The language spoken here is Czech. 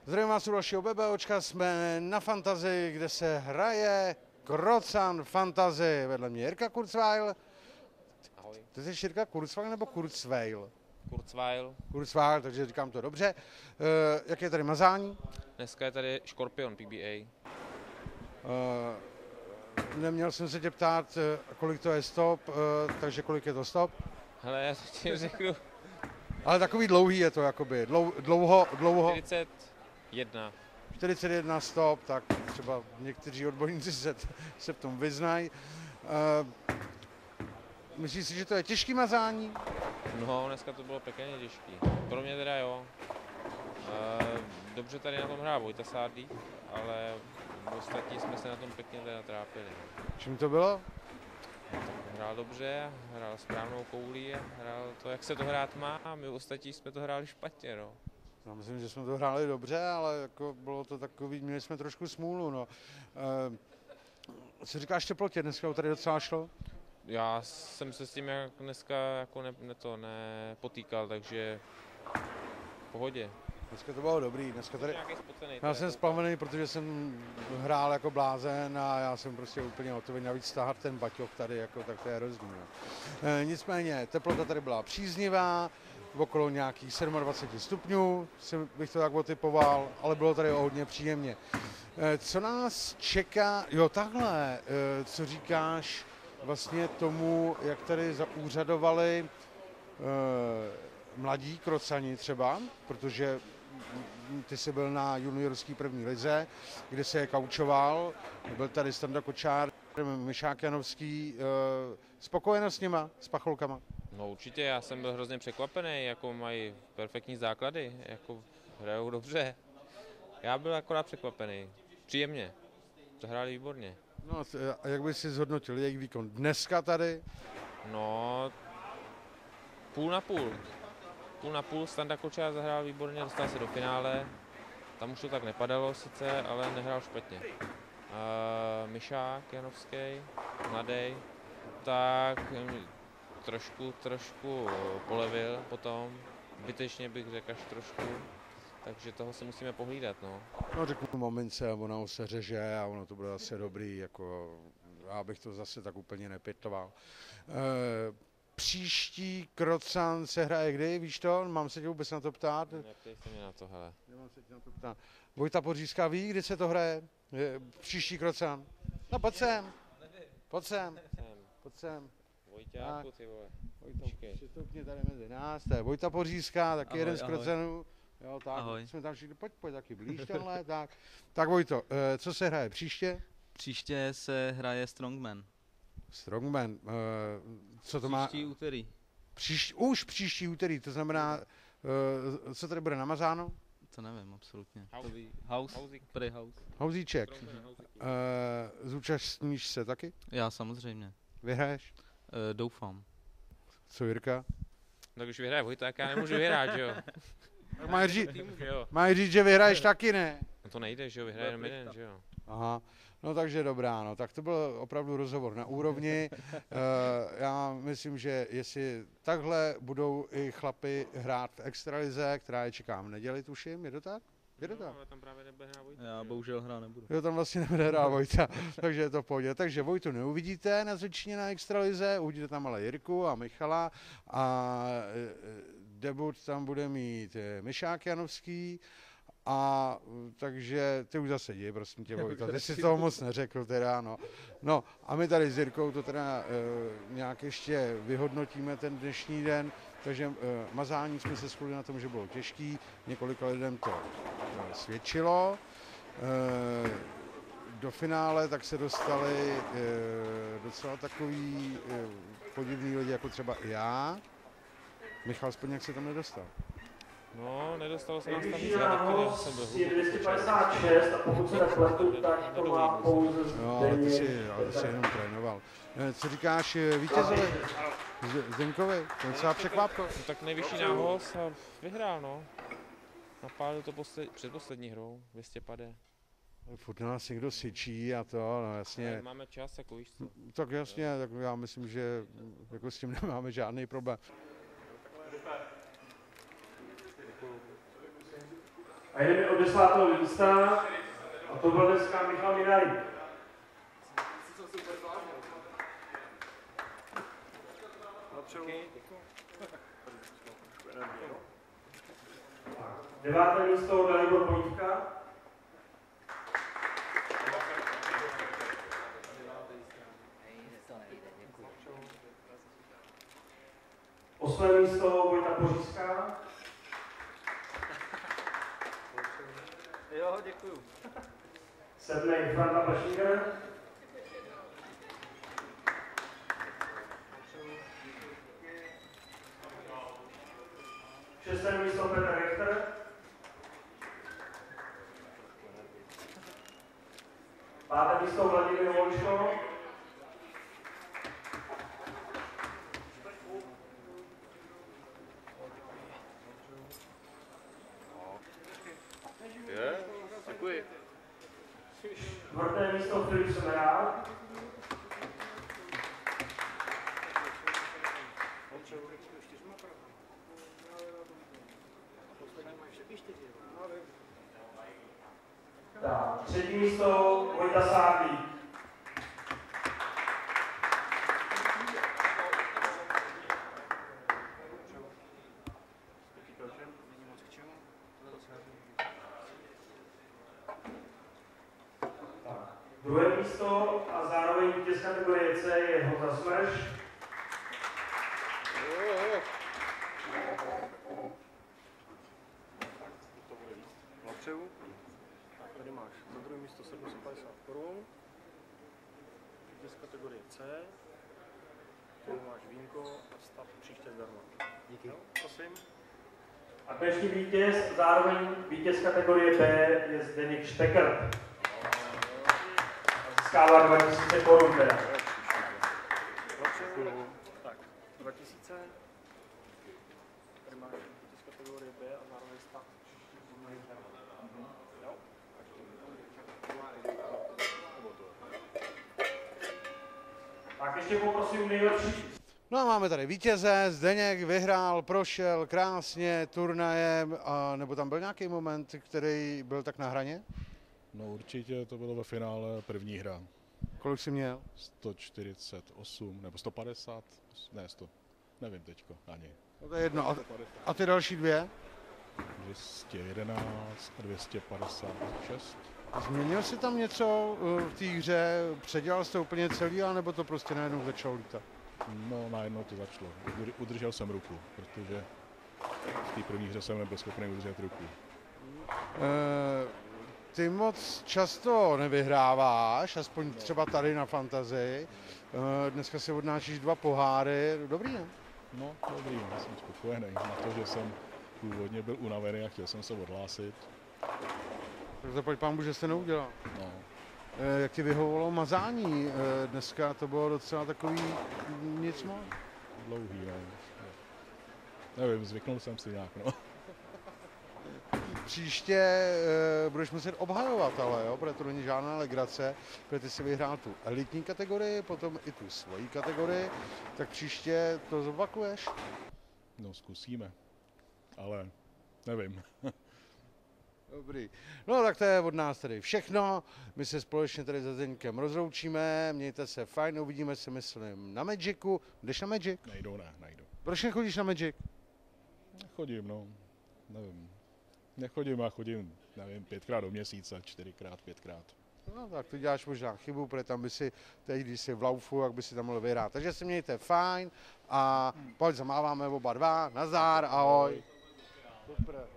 Zdravím vás u dalšího BBOčka, jsme na Fantasy, kde se hraje Krocan Fantasy. Vedle mě Jirka Kurzweil. Ahoj. Ty jsi Jirka Kurzweil nebo Kurzweil? Kurzweil. Kurzweil, takže říkám to dobře. Jak je tady mazání? Dneska je tady Škorpion PBA. Neměl jsem se tě ptát, kolik to je stop, takže kolik je to stop? Hele, já ti řeknu Ale takový dlouhý je to, jakoby, dlouho. 41. 41 stop, tak třeba někteří odborníci se v tom vyznají. Myslíš si, že to je těžký mazání? No, dneska to bylo pěkně těžký. Pro mě teda jo. Dobře tady na tom hrál Vojta Sádlík, ale ostatní jsme se na tom pěkně teda trápili. Čím to bylo? Hrál dobře, hrál správnou koulí a hrál to, jak se to hrát má, a my ostatní jsme to hráli špatně, no. Já myslím, že jsme to hráli dobře, ale jako bylo to takový, měli jsme trošku smůlu, no. Co říkáš teplotě, dneska tady docela šlo? Já jsem se s tím jak dneska jako nepotýkal, takže v pohodě. Dneska to bylo dobrý, dneska tady... Spocený, Já jsem splavený, protože jsem hrál jako blázen a já jsem prostě úplně hotový, navíc stáhat ten baťoch tady, jako, tak to je rozdíl. Nicméně, teplota tady byla příznivá, okolo nějakých 27 stupňů, bych to tak otypoval, ale bylo tady hodně příjemně. Co nás čeká, jo takhle, co říkáš vlastně tomu, jak tady zaúřadovali mladí krocani třeba, protože ty jsi byl na juniorský první lize, kde se je kaučoval, byl tady Standa Kočár, Mišák Janovský, spokojenost s nima, s pacholkama? No určitě, já jsem byl hrozně překvapený, jako mají perfektní základy, jako hrajou dobře. Já byl akorát překvapený, příjemně, to hráli výborně. No a jak bys si zhodnotil jejich výkon dneska tady? No, půl na půl. Půl na půl, Standa Kočár zahrál výborně, dostal se do finále. Tam už to tak nepadalo sice, ale nehrál špatně. Mišák Janovský, mladý, tak trošku polevil potom. Zbytečně bych řekl až trošku. Takže toho si musíme pohlídat, no. No řeknu mamince, ona ho se řeže a ono to bude zase dobrý, jako já bych to zase tak úplně nepětoval. Příští Krocan se hraje kdy, víš to? Mám se tě vůbec na to ptát? Neptej se mě na to, hele. Nemám se tě na to ptát. Vojta Podřízka ví, kdy se to hraje? Příští Krocan. No pojď sem. Pojď sem. Pojď sem. Vojťáku, ty vole. Vojta, přistoupně tady mezi nás. To je Vojta Podřízka, taky ahoj, jeden z Krocanů. Jo, tak, ahoj. Jsme tam všichni, pojď taky blíž tenhle, tak. Tak Vojto, co se hraje příště? Příště se hraje Strongman. Strongman, co to má? Příští úterý. Už příští úterý, to znamená, co tady bude namazáno? To nevím, absolutně. House. Housíček. Zúčastníš se taky? Já samozřejmě. Vyhraješ? Doufám. Co Jirka? No když vyhraje Vojta, tak já nemůžu vyhrát, že jo? Máš říct, že vyhraješ taky, ne? No to nejde, že jo, vyhraje jenom jeden, že jo? Aha, no takže dobrá, no tak to byl opravdu rozhovor na úrovni. Já myslím, že jestli takhle budou i chlapi hrát v extralize, která je čeká v neděli, tuším, je to tak? Je to tak? Ale tam právě nebude hrát Vojta. Já bohužel hrát nebudu. Jo, tam vlastně nebude hrát Vojta, takže je to v pohodě. Takže Vojtu neuvidíte na Zvětšině na extralize, uvidíte tam ale Jirku a Michala a debut tam bude mít Mišák Janovský. A takže ty už zase jdi, prosím tě, Vojta, ty jsi toho moc neřekl teda, no. No a my tady s Jirkou to teda nějak ještě vyhodnotíme ten dnešní den, takže mazání jsme se shodli na tom, že bylo těžký, několika lidem to svědčilo. Do finále tak se dostali docela takový podivný lidi, jako třeba i já. Michal Spodňák se tam nedostal. No, nedostalo se nás tam Nejvyšší nához jsem byl 256 a pokud se nepletu, tak to má pouze no, ale ty jsi jenom trénoval. Co říkáš vítězovi Zdenkovi? Ten se překvapil. No, tak nejvyšší nához a vyhrál, no. Napálil to předposlední hrou, 250. Furt nás někdo syčí a to, no jasně. Ale máme čas, jako víš co. Tak jasně, tak já myslím, že jako s tím nemáme žádný problém. A jdeme od 10. místa, a to byl dneska Michal Minarík. Deváté místo Dalibor Pojďka. Osmé místo Vojta Pořízka. Jo, děkuju. Sedmý Franta Pašíger. Šesté místo Petr Richter. Páté místo Vladimír Volčko. Děkuji. Čtvrté místo Filip Semerál. Tak, třetí místo Vojta Sádlík. Druhé místo a zároveň vítěz kategorie C je Honza Smrš. Tak tady máš za druhé místo 750 korun, vítěz kategorie C, tady máš vínko a stav příště zdarma. Díky. Jo, prosím. A konečný vítěz, zároveň vítěz kategorie B je Zdeněk Štekrt. Získává 2000 korun teda. Tak, 2000. Tady máš vítěz kategorie B a zároveň stav příště zdarma. Jo? Tak ještě poprosím nejlepší. No a máme tady vítěze, Zdeněk vyhrál, prošel krásně turnajem, a nebo tam byl nějaký moment, který byl tak na hraně? No určitě to bylo ve finále první hra. Kolik jsi měl? 148 nebo 150, ne 100, nevím teďko ani. No to je jedno. A ty další dvě? 211 a 256. Změnil jsi tam něco v té hře? Předělal jsi to úplně celý, anebo to prostě najednou začalo lítat? No najednou to začalo. Udržel jsem ruku, protože v té první hře jsem nebyl schopný udržet ruku. Ty moc často nevyhráváš, aspoň třeba tady na Fantazii. Dneska si odnášíš 2 poháry, dobrý ne? No dobrý, já jsem spokojený na to, že jsem původně byl unavený a chtěl jsem se odhlásit. Tak zaplať pánbu, že jste neudělal. No. Jak ti vyhovovalo mazání? Dneska to bylo docela takový nic moc. Dlouhý, no. Nevím, zvyknul jsem si nějak, no. Příště budeš muset obhajovat, ale jo, protože to není žádná legrace, protože ty si vyhrál tu elitní kategorii, potom i tu svoji kategorii, tak příště to zopakuješ. No zkusíme, ale nevím. Dobrý. No tak to je od nás tady všechno. My se společně tady se Zdeňkem rozloučíme. Mějte se fajn, uvidíme se, myslím, na Magicu. Jdeš na Magic? Nejdu. Proč nechodíš na Magic? Chodím, no, nevím. Nechodím, já chodím, nevím, 5krát do měsíce, 4krát, 5krát. No tak to děláš možná chybu, protože tam by si, teď když jsi v laufu, jak by si tam mohl vyhrát. Takže se mějte fajn a pojď zamáváme oba dva. Nazdar, ahoj. Super.